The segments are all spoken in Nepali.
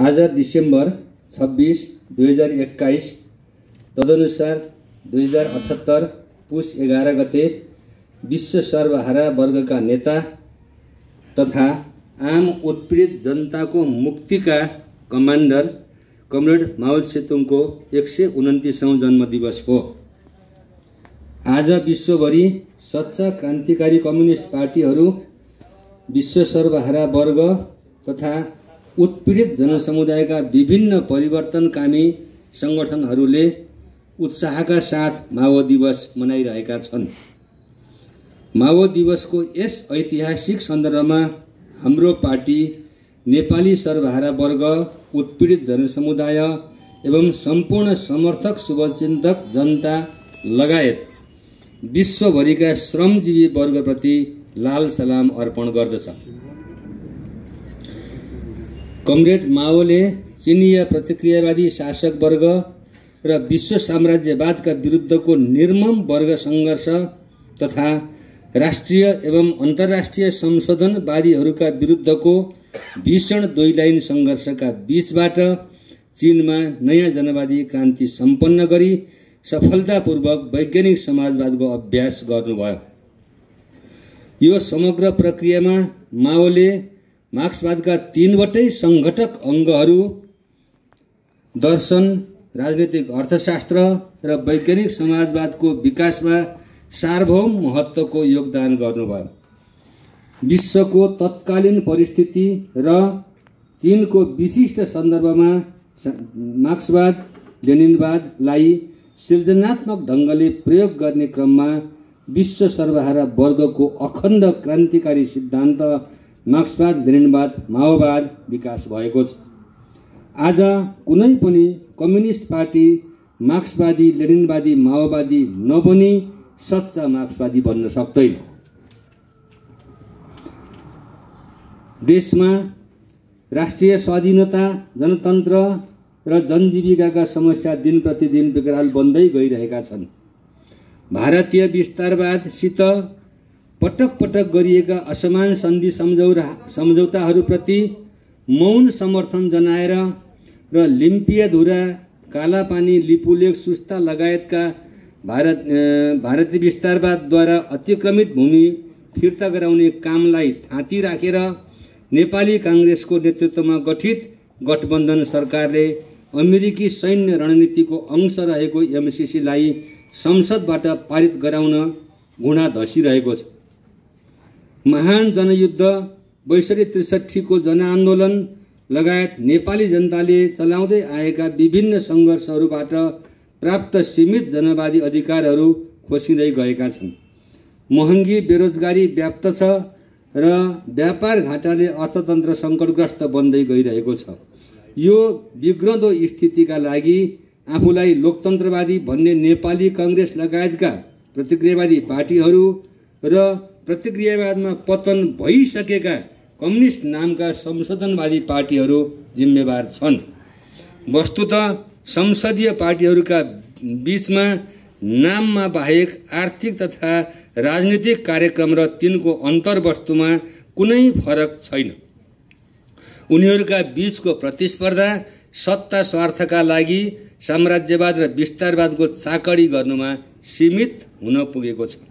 आज डिसेम्बर 26, 2021 तदनुसार 2078 पुष 11 गते विश्व सर्वहारा वर्गका नेता तथा आम उत्पीडित जनताको मुक्तिका कमान्डर कमरेड माओ सेतुङको 129औं जन्मदिवस हो। आज विश्वभरि सच्चा क्रान्तिकारी कम्युनिस्ट पार्टीहरू विश्व सर्वहारा वर्ग तथा उत्पीडित जनसमुदायका विभिन्न परिवर्तनकामी संगठनहरूले उत्साहका साथ माओ दिवस मनाइरहेका छन्। माओ दिवसको यस ऐतिहासिक सन्दर्भमा हाम्रो पार्टी नेपाली सर्वहारा वर्ग, उत्पीडित जनसमुदाय एवं सम्पूर्ण समर्थक शुभचिन्तक जनता लगायत विश्वभरिका श्रमजीवी वर्गप्रति लाल सलाम अर्पण गर्दछ। कमरेड माओले चिनिया प्रतिक्रियावादी शासक वर्ग र विश्व साम्राज्यवादका विरुद्धको निर्मम वर्ग सङ्घर्ष तथा राष्ट्रिय एवं अन्तर्राष्ट्रिय संशोधनवादीहरूका विरुद्धको भीषण दुई लाइन सङ्घर्षका बीचबाट चीनमा नयाँ जनवादी क्रान्ति सम्पन्न गरी सफलतापूर्वक वैज्ञानिक समाजवादको अभ्यास गर्नुभयो। यो समग्र प्रक्रियामा माओले मार्क्सवादका तीनवटै संघटक अङ्गहरू दर्शन, राजनीतिक अर्थशास्त्र र वैज्ञानिक समाजवादको विकासमा सार्वभौम महत्त्वको योगदान गर्नुभयो। विश्वको तत्कालीन परिस्थिति र चीनको विशिष्ट सन्दर्भमा मार्क्सवाद लेनिनवादलाई सृजनात्मक ढङ्गले प्रयोग गर्ने क्रममा विश्व सर्वहारा वर्गको अखण्ड क्रान्तिकारी सिद्धान्त मार्क्सवाद लेनिनवाद माओवाद विकास भएको छ। आज कुनै पनि कम्युनिस्ट पार्टी मार्क्सवादी लेनिनवादी माओवादी नबनी सच्चा मार्क्सवादी बन्न सक्दैन। देशमा राष्ट्रिय स्वाधीनता, जनतन्त्र र जनजीविकाका समस्या दिन प्रतिदिन विकराल बन्दै गइरहेका छन्। भारतीय विस्तारवादसित पटक पटक गरिएका असमान सन्धि सम्झौताहरूप्रति मौन समर्थन जनाएर र लिम्पियाधुरा, कालापानी, लिपुलेख, सुस्ता लगायतका भारतीय विस्तारवादद्वारा अतिक्रमित भूमि फिर्ता गराउने कामलाई थाँती राखेर नेपाली काङ्ग्रेसको नेतृत्वमा गठित गठबन्धन सरकारले अमेरिकी सैन्य रणनीतिको अंश रहेको एमसिसीलाई संसदबाट पारित गराउन घुँडा धसिरहेको छ। महान जनयुद्ध, 62-63 को जनआन्दोलन लगायत नेपाली जनताले चलाउँदै आएका विभिन्न सङ्घर्षहरूबाट प्राप्त सीमित जनवादी अधिकारहरू खोसिँदै गएका छन्। महँगी, बेरोजगारी व्याप्त छ र व्यापार घाटाले अर्थतन्त्र सङ्कटग्रस्त बन्दै गइरहेको छ। यो बिग्रँदो स्थितिका लागि आफूलाई लोकतन्त्रवादी भन्ने नेपाली काङ्ग्रेस लगायतका प्रतिक्रियावादी पार्टीहरू र प्रतिक्रियावादमा पतन भइसकेका कम्युनिस्ट नामका संशोधनवादी पार्टीहरू जिम्मेवार छन्। वस्तुतः संसदीय पार्टीहरूका बीचमा नाममा बाहेक आर्थिक तथा राजनीतिक कार्यक्रम र तिनको अन्तर्वस्तुमा कुनै फरक छैन। उनीहरूका बीचको प्रतिस्पर्धा सत्ता स्वार्थका लागि साम्राज्यवाद र विस्तारवादको चाकडी गर्नुमा सीमित हुन पुगेको छ।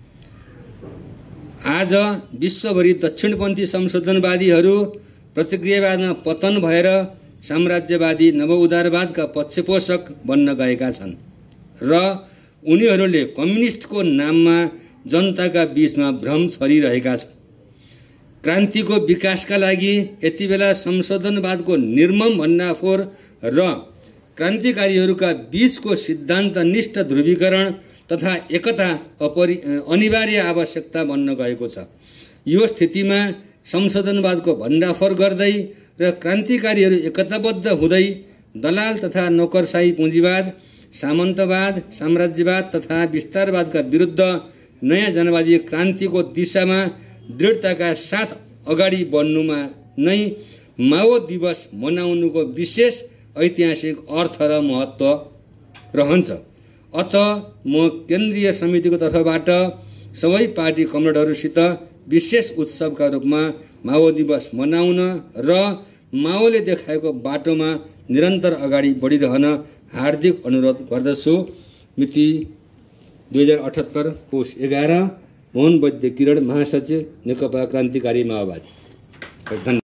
आज विश्वभरि दक्षिणपन्थी संशोधनवादीहरू प्रतिक्रियावादमा पतन भएर साम्राज्यवादी नवउदारवादका पक्षपोषक बन्न गएका छन् र उनीहरूले कम्युनिस्टको नाममा जनताका बीचमा भ्रम छरिरहेका छन्। क्रान्तिको विकासका लागि यति बेला संशोधनवादको निर्मम भण्डाफोर र क्रान्तिकारीहरूका बीचको सिद्धान्तनिष्ठ ध्रुवीकरण तथा एकता अनिवार्य आवश्यकता बन्न गएको छ। यो स्थितिमा संशोधनवादको भण्डाफोर गर्दै र क्रान्तिकारीहरू एकताबद्ध हुँदै दलाल तथा नोकरशाही पुँजीवाद, सामन्तवाद, साम्राज्यवाद तथा विस्तारवादका विरुद्ध नयाँ जनवादी क्रान्तिको दिशामा दृढताका साथ अगाडि बढ्नुमा नै माओ दिवस मनाउनुको विशेष ऐतिहासिक अर्थ र महत्त्व रहन्छ। अत म केन्द्रीय समितिको तर्फबाट सबै पार्टी कमरेडहरूसित विशेष उत्सवका रूपमा माओ दिवस मनाउन र माओले देखाएको बाटोमा निरन्तर अगाडि बढिरहन हार्दिक अनुरोध गर्दछु। मिति 2078 पौष 11। मोहन वैद्य किरण, महासचिव, नेकपा क्रान्तिकारी माओवादी। धन्यवाद।